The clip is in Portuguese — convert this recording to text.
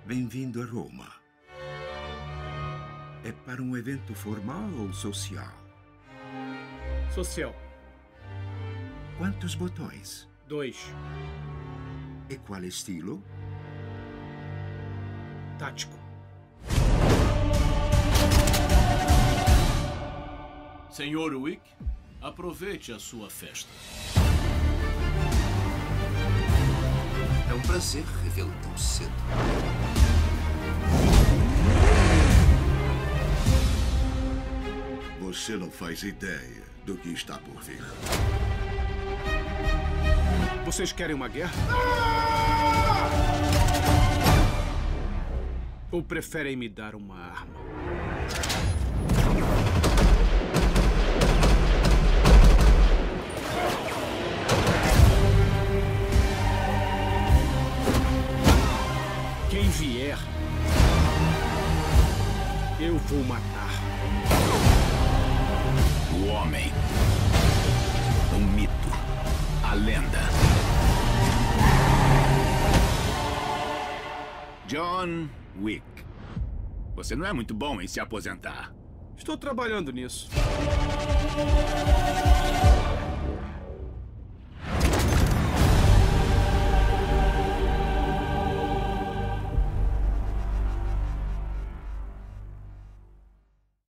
Bem-vindo a Roma. É para um evento formal ou social? Social. Quantos botões? 2. E qual estilo? Tático. Senhor Wick, aproveite a sua festa. É um prazer revê-lo tão cedo. Você não faz ideia do que está por vir. Vocês querem uma guerra? Ou preferem me dar uma arma? Quem vier, eu vou matar. O homem. Um mito. A lenda. John Wick. Você não é muito bom em se aposentar. Estou trabalhando nisso.